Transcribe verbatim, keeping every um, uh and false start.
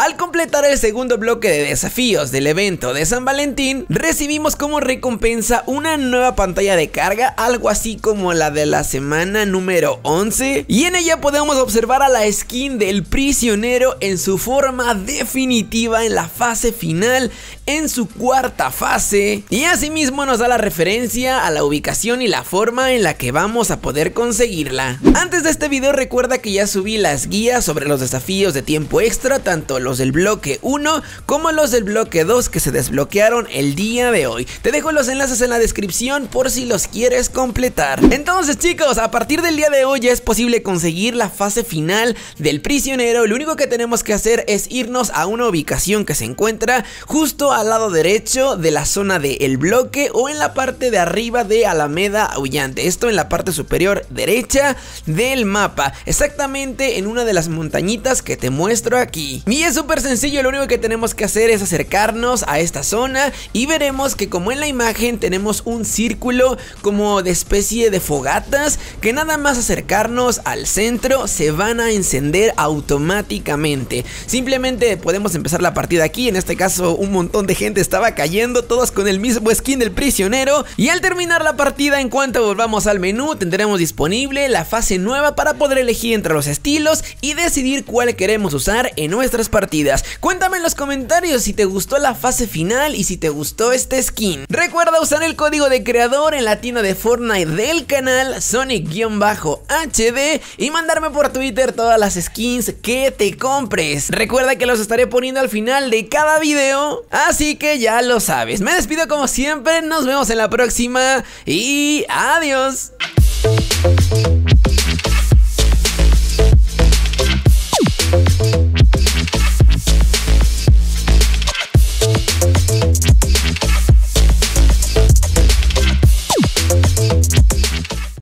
Al completar el segundo bloque de desafíos del evento de San Valentín, recibimos como recompensa una nueva pantalla de carga, algo así como la de la semana número once, y en ella podemos observar a la skin del prisionero en su forma definitiva en la fase final, en su cuarta fase, y asimismo nos da la referencia a la ubicación y la forma en la que vamos a poder conseguirla. Antes de este video recuerda que ya subí las guías sobre los desafíos de tiempo extra, tanto los del bloque uno como los del bloque dos que se desbloquearon el día de hoy. Te dejo los enlaces en la descripción por si los quieres completar. Entonces chicos, a partir del día de hoy ya es posible conseguir la fase final del prisionero. Lo único que tenemos que hacer es irnos a una ubicación que se encuentra justo al lado derecho de la zona del bloque o en la parte de arriba de Alameda Aullante. Esto en la parte superior derecha del mapa, exactamente en una de las montañitas que te muestro aquí. Y es súper sencillo, lo único que tenemos que hacer es acercarnos a esta zona y veremos que como en la imagen tenemos un círculo como de especie de fogatas que nada más acercarnos al centro se van a encender automáticamente. Simplemente podemos empezar la partida aquí. En este caso un montón de gente estaba cayendo, todos con el mismo skin del prisionero, y al terminar la partida, en cuanto volvamos al menú, tendremos disponible la fase nueva para poder elegir entre los estilos y decidir cuál queremos usar en nuestras partidas. Cuéntame en los comentarios si te gustó la fase final y si te gustó este skin. Recuerda usar el código de creador en la tienda de Fortnite del canal Sonic-H D y mandarme por Twitter todas las skins que te compres. Recuerda que los estaré poniendo al final de cada video, así que ya lo sabes. Me despido como siempre, nos vemos en la próxima y adiós.